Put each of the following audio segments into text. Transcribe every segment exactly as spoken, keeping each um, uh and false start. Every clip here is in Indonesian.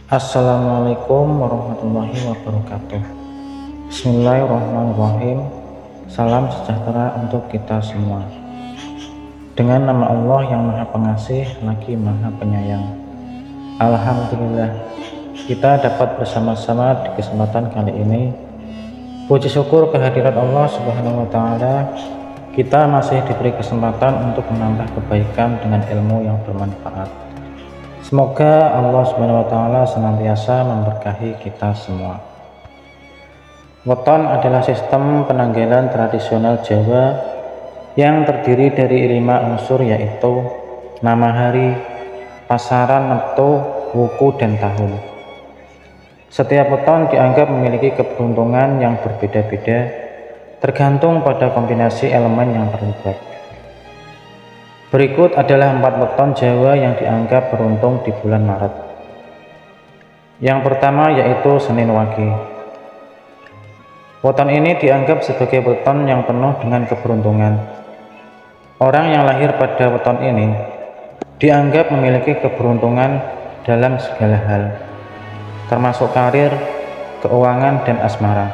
Assalamualaikum warahmatullahi wabarakatuh. Bismillahirrahmanirrahim. Salam sejahtera untuk kita semua. Dengan nama Allah yang Maha Pengasih lagi Maha Penyayang. Alhamdulillah, kita dapat bersama-sama di kesempatan kali ini. Puji syukur kehadirat Allah Subhanahu wa Ta'ala, kita masih diberi kesempatan untuk menambah kebaikan dengan ilmu yang bermanfaat. Semoga Allah Subhanahu wa Ta'ala senantiasa memberkahi kita semua. Weton adalah sistem penanggalan tradisional Jawa yang terdiri dari lima unsur, yaitu nama hari, pasaran, neptu, wuku, dan tahun. Setiap weton dianggap memiliki keberuntungan yang berbeda-beda tergantung pada kombinasi elemen yang terlibat. Berikut adalah empat weton Jawa yang dianggap beruntung di bulan Maret. Yang pertama yaitu Senin Wage. Weton ini dianggap sebagai weton yang penuh dengan keberuntungan. Orang yang lahir pada weton ini dianggap memiliki keberuntungan dalam segala hal, termasuk karir, keuangan, dan asmara.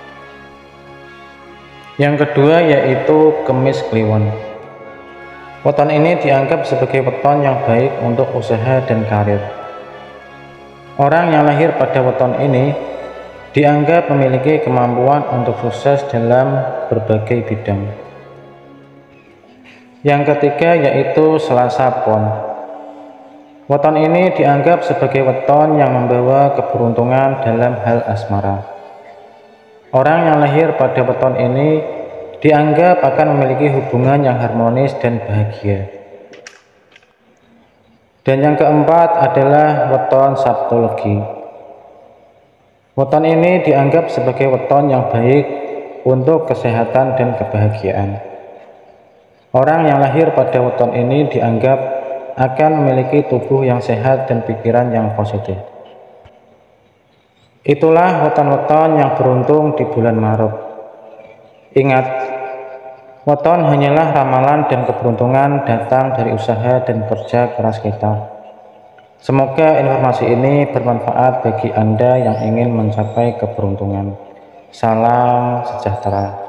Yang kedua yaitu Kemis Kliwon. Weton ini dianggap sebagai weton yang baik untuk usaha dan karir. Orang yang lahir pada weton ini dianggap memiliki kemampuan untuk sukses dalam berbagai bidang. Yang ketiga yaitu Selasa Pon. Weton ini dianggap sebagai weton yang membawa keberuntungan dalam hal asmara. Orang yang lahir pada weton ini dianggap akan memiliki hubungan yang harmonis dan bahagia. Dan yang keempat adalah weton Sabtu Legi. Weton ini dianggap sebagai weton yang baik untuk kesehatan dan kebahagiaan. Orang yang lahir pada weton ini dianggap akan memiliki tubuh yang sehat dan pikiran yang positif. Itulah weton-weton yang beruntung di bulan Maret. Ingat, weton hanyalah ramalan dan keberuntungan datang dari usaha dan kerja keras kita. Semoga informasi ini bermanfaat bagi Anda yang ingin mencapai keberuntungan. Salam sejahtera.